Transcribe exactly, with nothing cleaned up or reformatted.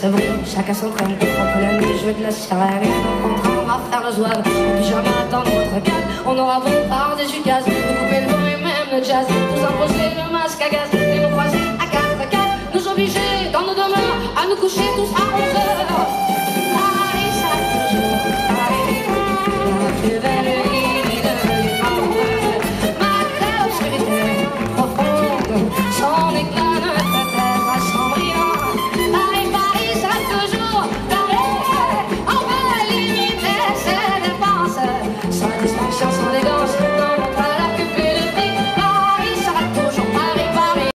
c'est bon, chacun s'entraîne. Entre la nuit, jouer de la sirène. Et on va faire le zouave. En pyjama, attendre notre cadre. On aura beau par des ukases. Nous couper le vent et même le jazz. Nous imposer le masque à gaz. Et nous croiser à quatre à quatre. Nous obliger dans nos demeures à nous coucher tous à onze heures.